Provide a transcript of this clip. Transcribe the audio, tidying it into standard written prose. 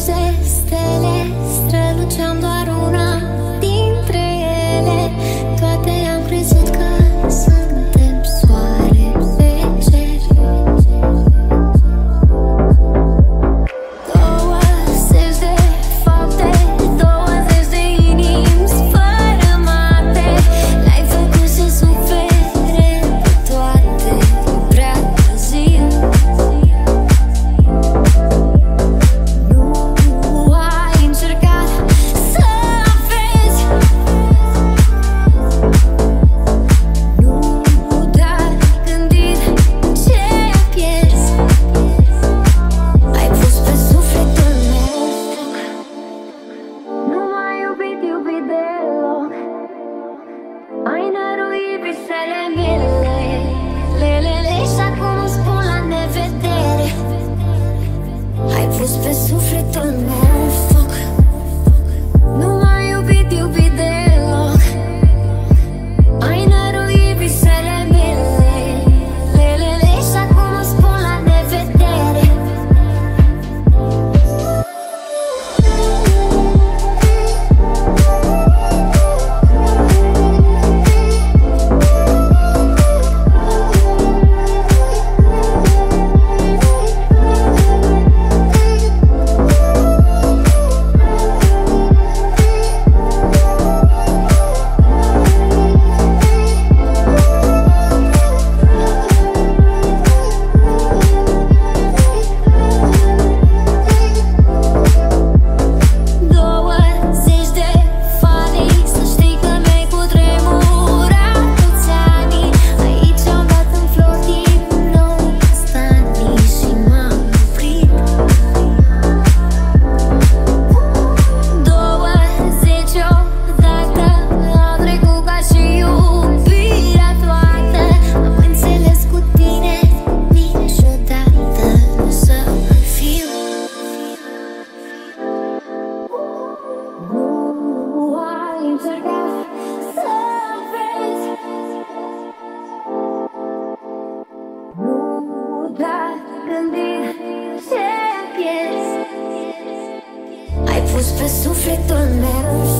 de stele, străluceam doar una dintre ele. Toate am crezut că suntem soare pe cer. 20 de fapte, 20 de inimi sfărâmate. L-ai făcut să sufere pe toate prea târziu. Nu ai încercat să vezi, nu te-ai gândit ce pierzi. Ai pus pe sufletul meu foc, nu m-ai iubit deloc. Ai năruit visele mele, lelele, și acum îmi spun la nevedere. Ai pus pe sufletul meu foc, nu m-ai iubit deloc. Ai năruit visele mele, lelele, și acum îmi spun la nevedere. Ai pus pe sufletul meu